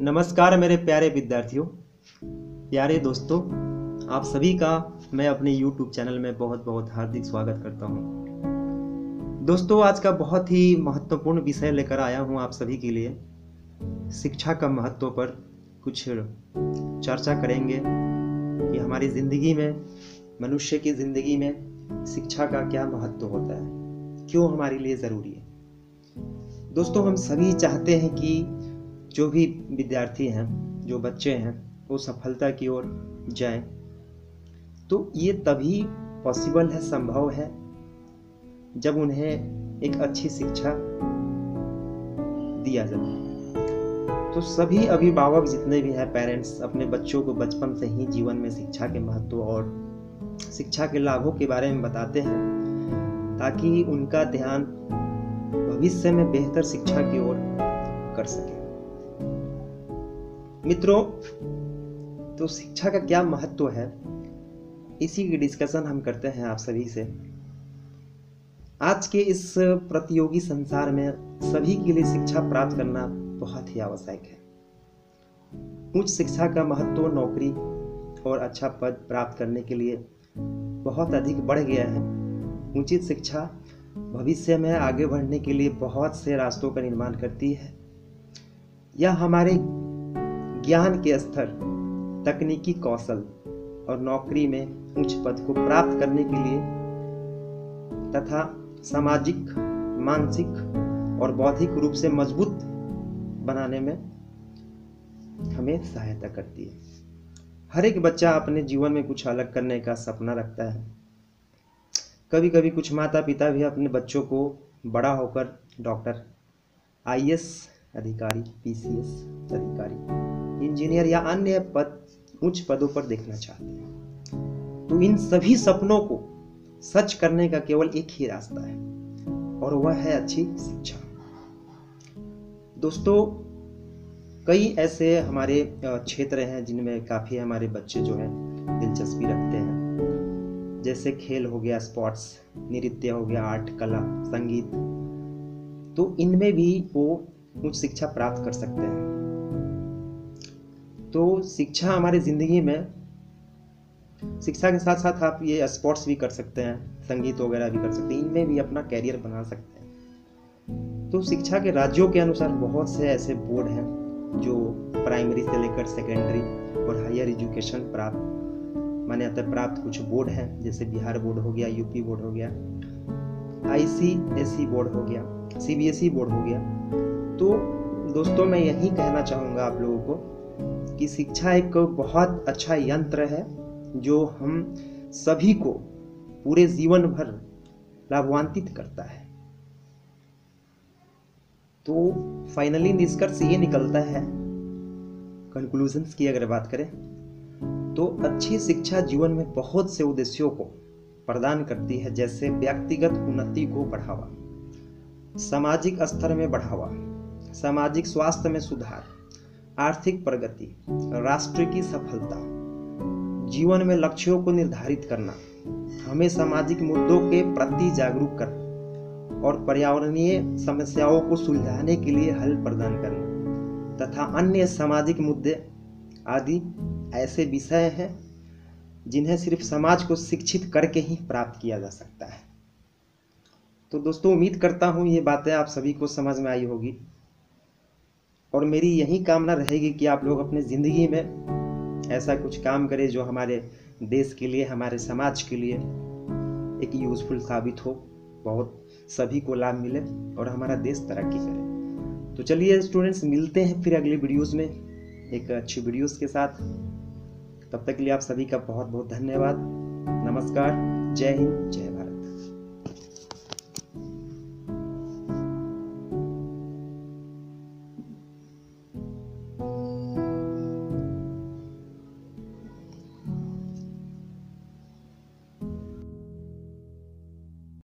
नमस्कार मेरे प्यारे विद्यार्थियों, प्यारे दोस्तों, आप सभी का मैं अपने YouTube चैनल में बहुत बहुत हार्दिक स्वागत करता हूं। दोस्तों, आज का बहुत ही महत्वपूर्ण विषय लेकर आया हूं आप सभी के लिए। शिक्षा का महत्व पर कुछ चर्चा करेंगे कि हमारी ज़िंदगी में, मनुष्य की ज़िंदगी में शिक्षा का क्या महत्व होता है, क्यों हमारे लिए ज़रूरी है। दोस्तों, हम सभी चाहते हैं कि जो भी विद्यार्थी हैं, जो बच्चे हैं, वो सफलता की ओर जाएं। तो ये तभी पॉसिबल है, संभव है, जब उन्हें एक अच्छी शिक्षा दिया जाए। तो सभी अभिभावक जितने भी हैं, पेरेंट्स, अपने बच्चों को बचपन से ही जीवन में शिक्षा के महत्व और शिक्षा के लाभों के बारे में बताते हैं, ताकि उनका ध्यान भविष्य में बेहतर शिक्षा की ओर कर सके। मित्रों, तो शिक्षा का क्या महत्व है, इसी की डिस्कशन हम करते हैं आप सभी से। आज के इस प्रतियोगी संसार में सभी के लिए शिक्षा प्राप्त करना बहुत ही आवश्यक है। उच्च शिक्षा का महत्व नौकरी और अच्छा पद प्राप्त करने के लिए बहुत अधिक बढ़ गया है। उचित शिक्षा भविष्य में आगे बढ़ने के लिए बहुत से रास्तों का निर्माण करती है। यह हमारे ज्ञान के स्तर, तकनीकी कौशल और नौकरी में उच्च पद को प्राप्त करने के लिए तथा सामाजिक, मानसिक और बौद्धिक रूप से मजबूत बनाने में हमें सहायता करती है। हर एक बच्चा अपने जीवन में कुछ अलग करने का सपना रखता है। कभी कभी कुछ माता पिता भी अपने बच्चों को बड़ा होकर डॉक्टर, IAS अधिकारी, PCS अधिकारी, इंजीनियर या अन्य उच्च पदों पर देखना चाहते हैं। तो इन सभी सपनों को सच करने का केवल एक ही रास्ता है, और वह है अच्छी शिक्षा। दोस्तों, कई ऐसे हमारे क्षेत्र हैं जिनमें काफ़ी हमारे बच्चे जो हैं दिलचस्पी रखते हैं, जैसे खेल हो गया, स्पोर्ट्स, नृत्य हो गया, आर्ट, कला, संगीत। तो इनमें भी वो उच्च शिक्षा प्राप्त कर सकते हैं। तो शिक्षा हमारी ज़िंदगी में, शिक्षा के साथ साथ आप ये स्पोर्ट्स भी कर सकते हैं, संगीत वगैरह भी कर सकते हैं, इनमें भी अपना कैरियर बना सकते हैं। तो शिक्षा के राज्यों के अनुसार बहुत से ऐसे बोर्ड हैं जो प्राइमरी से लेकर सेकेंडरी और हायर एजुकेशन मान्यता प्राप्त कुछ बोर्ड हैं, जैसे बिहार बोर्ड हो गया, UP बोर्ड हो गया, ICSE बोर्ड हो गया, CBSE बोर्ड हो गया। तो दोस्तों, मैं यही कहना चाहूँगा आप लोगों को कि शिक्षा एक बहुत अच्छा यंत्र है जो हम सभी को पूरे जीवन भर लाभान्वित करता है। तो फाइनली निष्कर्ष ये निकलता है, कंक्लूजन्स की अगर बात करें तो अच्छी शिक्षा जीवन में बहुत से उद्देश्यों को प्रदान करती है, जैसे व्यक्तिगत उन्नति को बढ़ावा, सामाजिक स्तर में बढ़ावा, सामाजिक स्वास्थ्य में सुधार, आर्थिक प्रगति, राष्ट्र की सफलता, जीवन में लक्ष्यों को निर्धारित करना, हमें सामाजिक मुद्दों के प्रति जागरूक करना और पर्यावरणीय समस्याओं को सुलझाने के लिए हल प्रदान करना तथा अन्य सामाजिक मुद्दे आदि ऐसे विषय हैं जिन्हें सिर्फ समाज को शिक्षित करके ही प्राप्त किया जा सकता है। तो दोस्तों, उम्मीद करता हूँ ये बातें आप सभी को समझ में आई होगी, और मेरी यही कामना रहेगी कि आप लोग अपनी ज़िंदगी में ऐसा कुछ काम करें जो हमारे देश के लिए, हमारे समाज के लिए एक यूज़फुल साबित हो, बहुत सभी को लाभ मिले और हमारा देश तरक्की करे। तो चलिए स्टूडेंट्स, मिलते हैं फिर अगले वीडियोस में एक अच्छी वीडियोस के साथ। तब तक के लिए आप सभी का बहुत बहुत धन्यवाद। नमस्कार, जय हिंद, जय